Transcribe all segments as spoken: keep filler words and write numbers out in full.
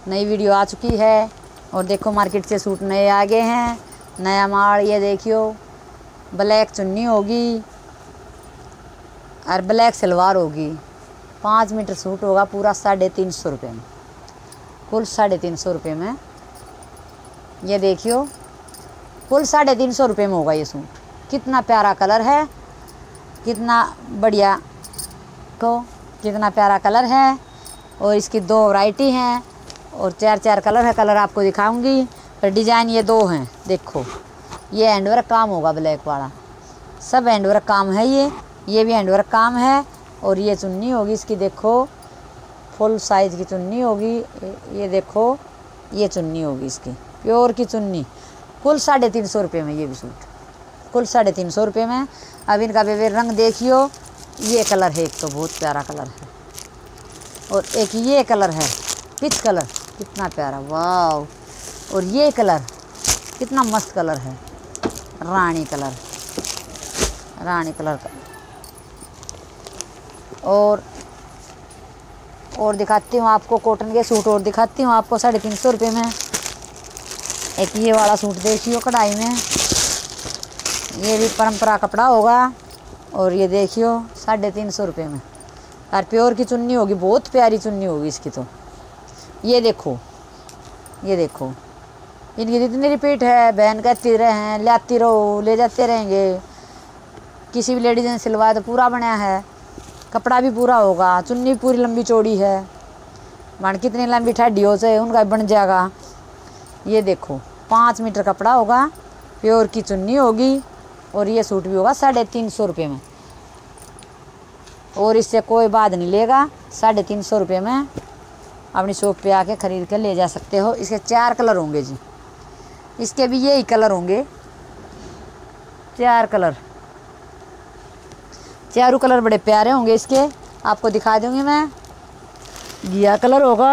नई वीडियो आ चुकी है। और देखो मार्केट से सूट नए आ गए हैं, नया माल। ये देखियो ब्लैक चुन्नी होगी और ब्लैक सलवार होगी। पाँच मीटर सूट होगा पूरा साढ़े तीन सौ रुपये में, कुल साढ़े तीन सौ रुपये में। ये देखियो कुल साढ़े तीन सौ रुपये में होगा ये सूट। कितना प्यारा कलर है, कितना बढ़िया को कितना प्यारा कलर है। और इसकी दो वैरायटी हैं और चार चार कलर है। कलर आपको दिखाऊंगी पर डिज़ाइन ये दो हैं। देखो ये हैंडवर्क काम होगा ब्लैक वाला, सब हैंडवर्क काम है। ये ये भी हैंडवर्क काम है। और ये चुन्नी होगी इसकी, देखो फुल साइज़ की चुन्नी होगी। ये देखो ये चुन्नी होगी इसकी, प्योर की चुन्नी। कुल साढ़े तीन सौ रुपये में ये भी सूट, कुल साढ़े तीन सौ रुपये में। अब इनका बेबे रंग देखियो। ये कलर है, एक तो बहुत प्यारा कलर है और एक ये कलर है पिच कलर, कितना प्यारा, वाह। और ये कलर कितना मस्त कलर है, रानी कलर, रानी कलर का। और और दिखाती हूँ आपको कॉटन के सूट, और दिखाती हूँ आपको साढ़े तीन सौ रुपये में। एक ये वाला सूट देखियो कढ़ाई में, ये भी परंपरा कपड़ा होगा। और ये देखियो साढ़े तीन सौ रुपये में और प्योर की चुन्नी होगी, बहुत प्यारी चुन्नी होगी इसकी तो। ये देखो ये देखो इनकी जितनी रिपीट है बहन कहती रहे हैं, लाती रहो, ले जाते रहेंगे। किसी भी लेडीज ने सिलवाया तो पूरा बनाया है, कपड़ा भी पूरा होगा, चुन्नी पूरी लंबी चौड़ी है। बन कितनी लंबी ठड्डी हो जाए उनका बन जाएगा। ये देखो पाँच मीटर कपड़ा होगा, प्योर की चुन्नी होगी। और ये सूट भी होगा साढ़े तीन सौ रुपये में। और इससे कोई बात नहीं लेगा, साढ़े तीन सौ रुपये में अपनी शॉप पे आके ख़रीद कर ले जा सकते हो। इसके चार कलर होंगे जी, इसके भी यही कलर होंगे, चार कलर, चारों कलर बड़े प्यारे होंगे इसके। आपको दिखा दूँगी मैं। घिया कलर होगा,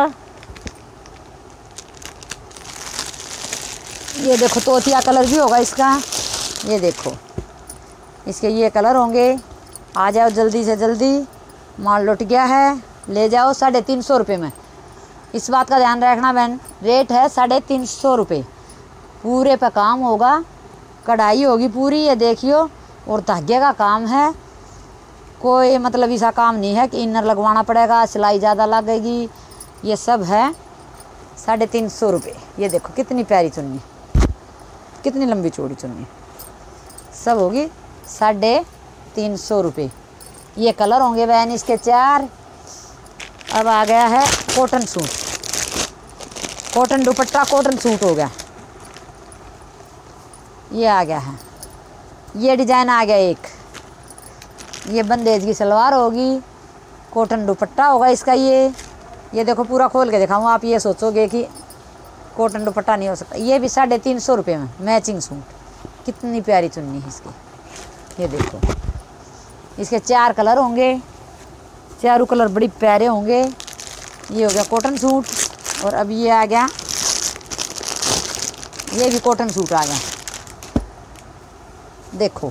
ये देखो तोतिया कलर भी होगा इसका। ये देखो इसके ये कलर होंगे। आ जाओ जल्दी से जल्दी, माल लुट गया है, ले जाओ साढ़े तीन सौ रुपये में। इस बात का ध्यान रखना बहन, रेट है साढ़े तीन सौ रुपये। पूरे पे काम होगा, कढ़ाई होगी पूरी, ये देखियो। और धागे का काम है, कोई मतलब ऐसा काम नहीं है कि इनर लगवाना पड़ेगा, सिलाई ज़्यादा लगेगी। ये सब है साढ़े तीन सौ रुपये। ये देखो कितनी प्यारी चुन्नी, कितनी लंबी चौड़ी चुन्नी, सब होगी साढ़े तीन सौ रुपये। ये कलर होंगे बहन इसके चार। अब आ गया है cotton suit, cotton dupatta cotton suit हो गया। ये आ गया है, ये डिज़ाइन आ गया एक। ये बंदेज की सलवार होगी, कॉटन दुपट्टा होगा इसका। ये ये देखो पूरा खोल के दिखाऊँ, आप ये सोचोगे कि कॉटन दुपट्टा नहीं हो सकता। ये भी साढ़े तीन सौ रुपये में मैचिंग सूट। कितनी प्यारी चुन्नी है इसकी, ये देखो। इसके चार कलर होंगे, चारों कलर बड़ी प्यारे होंगे। ये हो गया कॉटन सूट। और अब ये आ गया, ये भी कॉटन सूट आ गया। देखो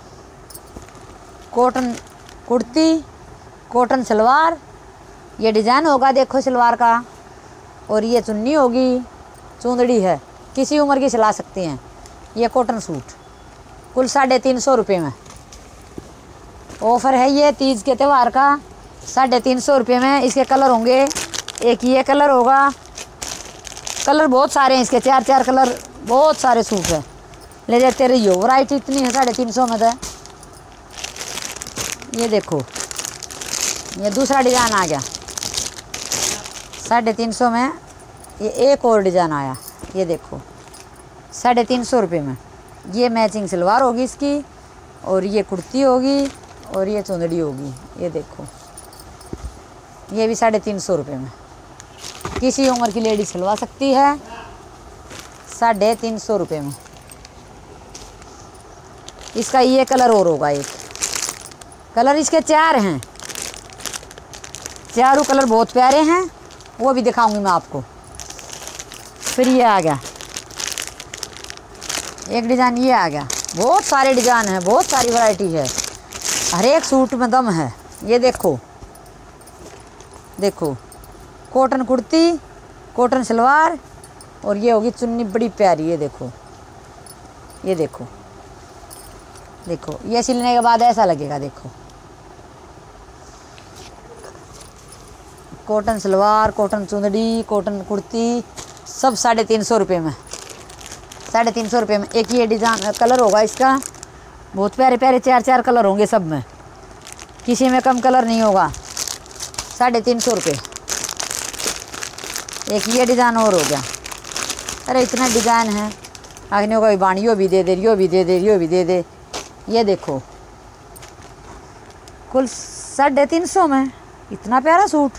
कॉटन कुर्ती, कॉटन सलवार, ये डिज़ाइन होगा देखो सलवार का। और ये चुन्नी होगी, चुंदड़ी है, किसी उम्र की सिला सकती हैं। ये कॉटन सूट कुल साढ़े तीन सौ रुपये में। ऑफ़र है ये तीज के त्यौहार का, साढ़े तीन सौ रुपये में। इसके कलर होंगे, एक ये कलर होगा, कलर बहुत सारे हैं इसके, चार चार कलर, बहुत सारे सूट है, ले जाते रहिए। वैरायटी इतनी है साढ़े तीन सौ में तो। ये देखो ये दूसरा डिज़ाइन आ गया साढ़े तीन सौ में। ये एक और डिज़ाइन आया, ये देखो साढ़े तीन सौ रुपये में। ये मैचिंग सलवार होगी इसकी, और ये कुर्ती होगी, और ये चुंदड़ी होगी। ये देखो ये भी साढ़े तीन सौ रुपये में, किसी उम्र की लेडी सिलवा सकती है, साढ़े तीन सौ रुपये में। इसका ये कलर और होगा, एक कलर इसके चार हैं, चारों कलर बहुत प्यारे हैं, वो भी दिखाऊंगी मैं आपको। फिर ये आ गया एक डिज़ाइन, ये आ गया। बहुत सारे डिज़ाइन हैं, बहुत सारी वैरायटी है, हर एक सूट में दम है। ये देखो देखो कॉटन कुर्ती, कॉटन सलवार और ये होगी चुन्नी बड़ी प्यारी। ये देखो, ये देखो, देखो ये सिलने के बाद ऐसा लगेगा। देखो कॉटन सलवार, कॉटन चुंदड़ी, कॉटन कुर्ती, सब साढ़े तीन सौ रुपये में, साढ़े तीन सौ रुपये में। एक ये डिज़ाइन कलर होगा इसका, बहुत प्यारे प्यारे चार चार कलर होंगे सब में, किसी में कम कलर नहीं होगा। साढ़े तीन सौ रुपये। एक ये डिज़ाइन और हो गया। अरे इतना डिज़ाइन है, आखिर कोई बाणियों भी दे दे, रियो भी दे दे, रियो भी दे दे। ये देखो कुल साढ़े तीन सौ में इतना प्यारा सूट।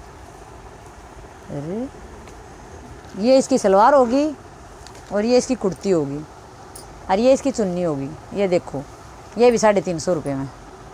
अरे ये इसकी सलवार होगी और ये इसकी कुर्ती होगी और ये इसकी चुन्नी होगी। ये देखो ये भी साढ़े तीन सौ रुपये में।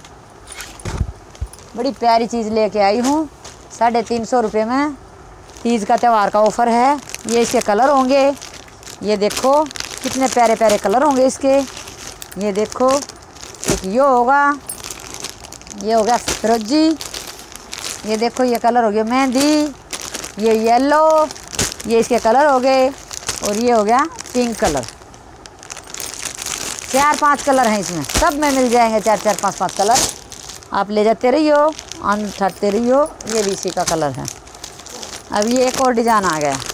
बड़ी प्यारी चीज़ लेके आई हूँ साढ़े तीन सौ रुपये में। तीज का त्यौहार का ऑफ़र है। ये इसके कलर होंगे, ये देखो कितने प्यारे प्यारे कलर होंगे इसके। ये देखो एक ये होगा, ये हो गया फिरोजी, ये देखो ये कलर हो गया मेहंदी, ये येलो, ये इसके कलर हो गए और ये हो गया पिंक कलर। चार पांच कलर हैं इसमें, सब में मिल जाएंगे चार चार पांच पांच कलर। आप ले जाते रहियो, आन उठाते रहियो। ये भी इसी का कलर है। अब ये एक और डिज़ाइन आ गया।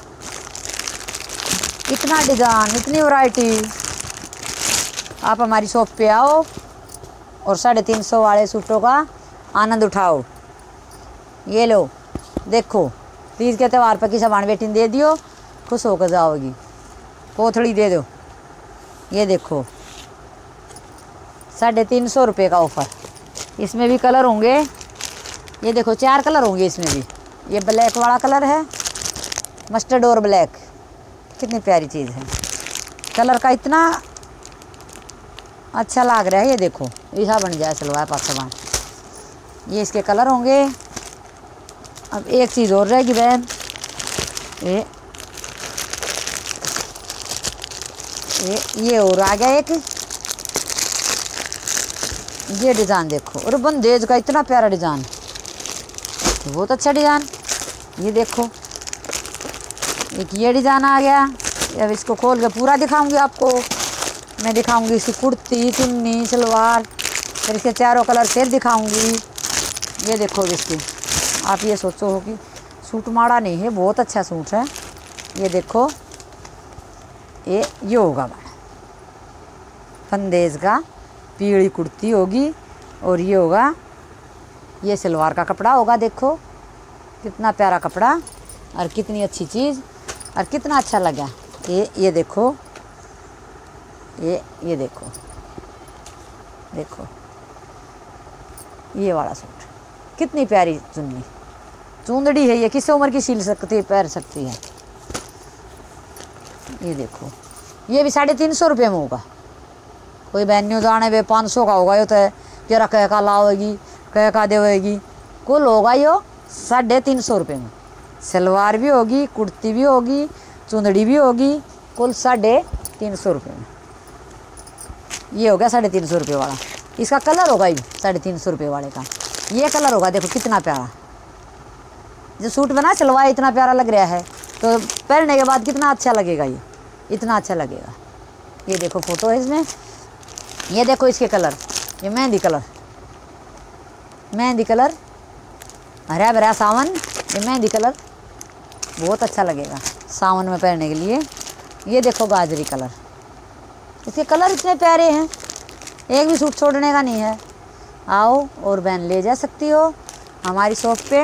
इतना डिज़ाइन, इतनी वैरायटी। आप हमारी शॉप पे आओ और साढ़े तीन सौ वाले सूटों का आनंद उठाओ। ये लो देखो, तीज के त्यौहार पर किसी बाण बेटी ने दे दियो, खुश होकर जाओगी। पोथड़ी दे दो। ये देखो साढ़े तीन सौ रुपये का ऑफ़र। इसमें भी कलर होंगे, ये देखो चार कलर होंगे इसमें भी। ये ब्लैक वाला कलर है, मस्टर्ड और ब्लैक। कितनी प्यारी चीज़ है, कलर का इतना अच्छा लग रहा है। ये देखो ऐसा बन जाए सलवार पासवान। ये इसके कलर होंगे। अब एक चीज़ और रहेगी बहन, ये ये ये और आ गया एक ये डिज़ाइन। देखो और बंदेज का इतना प्यारा डिज़ाइन, बहुत अच्छा डिज़ाइन। ये देखो एक ये डिज़ाइन आ गया। अब इसको खोल के पूरा दिखाऊंगी आपको मैं। दिखाऊंगी इसकी कुर्ती, चुन्नी, सलवार, फिर इसके चारों कलर फिर दिखाऊंगी। ये देखो इसकी, आप ये सोचो हो कि सूट माड़ा नहीं है, बहुत अच्छा सूट है। ये देखो ये ये होगा बंदेज का, पीली कुर्ती होगी और ये होगा, ये सलवार का कपड़ा होगा। देखो कितना प्यारा कपड़ा और कितनी अच्छी चीज़ और कितना अच्छा लगा। ये ये देखो, ये ये देखो, देखो ये वाला सूट, कितनी प्यारी चुन्नी, चूंदड़ी है। ये किस उम्र की सिल सकती है, पहन सकती है। ये देखो ये भी साढ़े तीन सौ रुपये में होगा। कोई बहनियों जाने वे पाँच सौ का होगा। ये तो है तेरा कह का लावेगी, कह का देवेगी। कुल होगा यो साढ़े तीन सौ रुपये में। सलवार भी होगी, कुर्ती भी होगी, चुंदड़ी भी होगी, कुल साढ़े तीन सौ रुपये में। ये हो गया साढ़े तीन सौ रुपये वाला। इसका कलर होगा ये साढ़े तीन सौ रुपये वाले का। ये कलर होगा, देखो कितना प्यारा। जो सूट बना सलवार इतना प्यारा लग रहा है, तो पहनने के बाद कितना अच्छा लगेगा। ये इतना अच्छा लगेगा। ये देखो फोटो है इसमें। ये देखो इसके कलर, ये मेहंदी कलर, मेहंदी कलर, हरा भरा सावन। ये मेहंदी कलर बहुत अच्छा लगेगा सावन में पहनने के लिए। ये देखो गाजरी कलर, इसके कलर इतने प्यारे हैं, एक भी सूट छोड़ने का नहीं है। आओ और बहन ले जा सकती हो हमारी शॉप पे,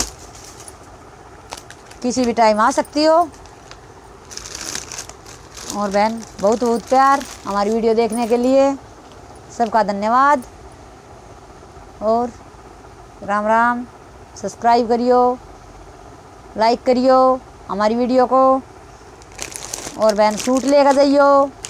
किसी भी टाइम आ सकती हो। और बहन बहुत बहुत प्यार हमारी वीडियो देखने के लिए, सबका धन्यवाद। और राम राम। सब्सक्राइब करियो, लाइक करियो हमारी वीडियो को। और बहन सूट लेकर जाइयो।